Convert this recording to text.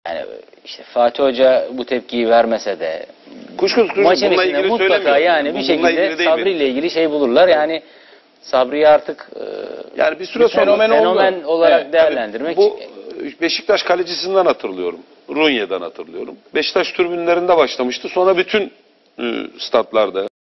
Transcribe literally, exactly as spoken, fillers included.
Yani işte Fatih Hoca bu tepkiyi vermese de kuşkusuz kuşkusuz maçın bununla içinde ilgili mutlaka yani bir şekilde Sabri ile ilgili şey bulurlar. Yani Sabri'yi artık e, yani bir süre bir sonra fenomen, fenomen oldu. olarak Evet, değerlendirmek. bu Beşiktaş kalecisinden hatırlıyorum. Runye'den hatırlıyorum. Beşiktaş tribünlerinde başlamıştı. Sonra bütün e, statlarda